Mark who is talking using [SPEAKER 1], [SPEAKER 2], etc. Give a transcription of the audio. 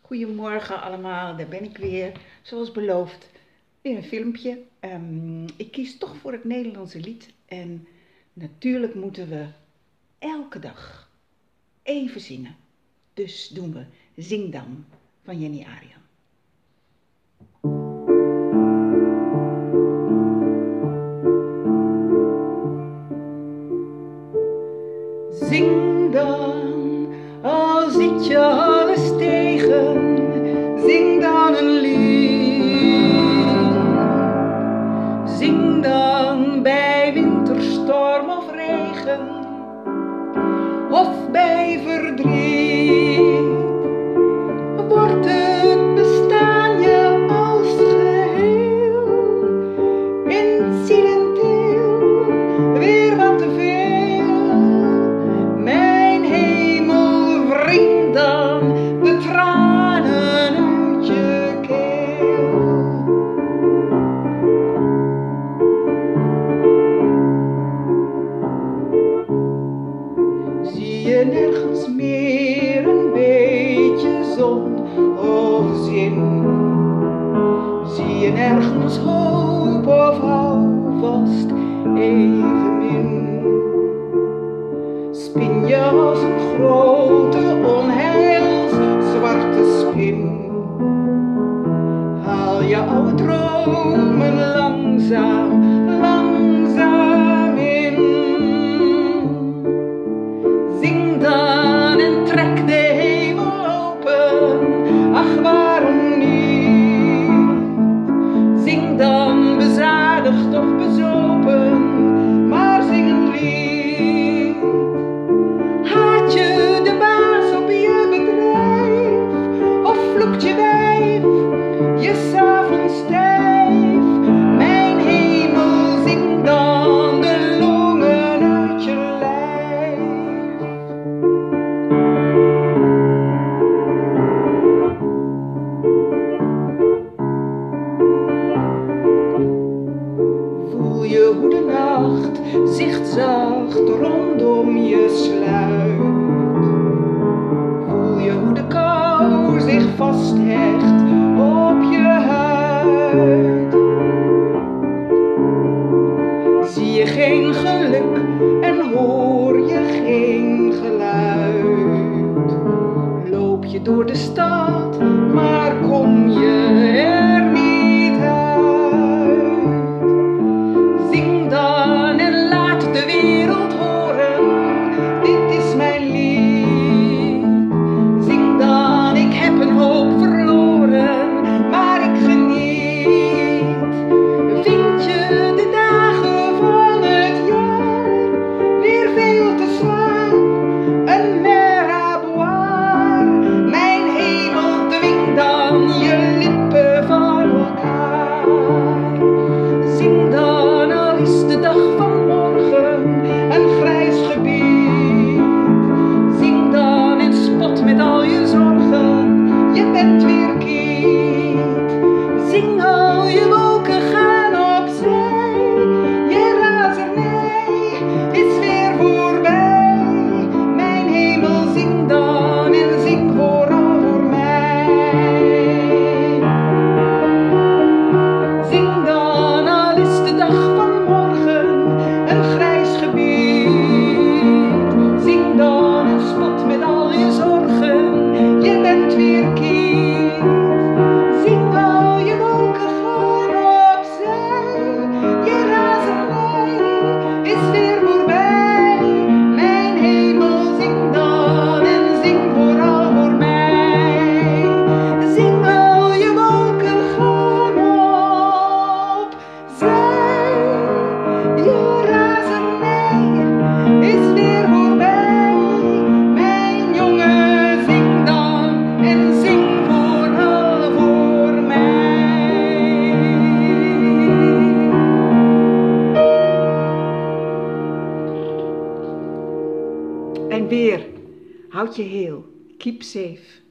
[SPEAKER 1] Goedemorgen allemaal, daar ben ik weer. Zoals beloofd, weer een filmpje. Ik kies toch voor het Nederlandse lied. En natuurlijk moeten we elke dag even zingen. Dus doen we Zing dan van Jenny Arian. Zing dan, al zit je alles tegen, zing dan een lied. Zing dan bij winterstorm of regen, of bij verdriet. Wordt het bestaan je als geheel incidenteel weer wat te veel? Mijn hemel, wring dan de tranen uit je keel. Zie je nergens meer een beetje zon of zin? Zie je nergens hoop of houvast evenmin? Spin je als een grote onheilszwarte spin? Haal je oude dromen langzaam, langzaam in? Zing dan en trek de hemel open, ach waarom niet? Zing dan bezadigd of bezopen, maar zing een lied. Haat je de baas op je bedrijf, of vloekt je wijf je 's avonds stijf? Mijn hemel, zing dan de longen uit je lijf. Voel je hoe de nacht zich zacht rondom je sluit? Voel je hoe de kou zich vasthecht op je huid? Zie je geen geluk en hoor je geen geluid? Loop je door de stad, maar kom je er niet uit? Zing dan en laat de wereld horen, dit is mijn lied. Zing dan, ik heb een hoop verloren, maar ik geniet. Vind je de dagen van het jaar weer veel te zwaar? Een mer à boire. Mijn hemel, dwing dan je lippen van elkaar. Zing dan, al is de dag van morgen een grijs gebied. Zing dan en spot met al je zorgen, je bent weer kwiet. Zing al je wolken gaan opzij, je razernij is weer voorbij. Mijn hemel, zing dan en zing vooral voor mij. Zing dan, al is de dag van morgen een grijs gebied. Zing dan en spot met al je zorgen, je bent weer kwiet. Zing al je wolken gaan opzij, je razernij is weer voorbij. Mijn hemel, zing dan en zing vooral voor mij. Zing al je wolken gaan opzij, je razernij is weer voorbij. Mijn jongen, zing dan en zing vooral voor mij. En weer, houd je heel, keep safe.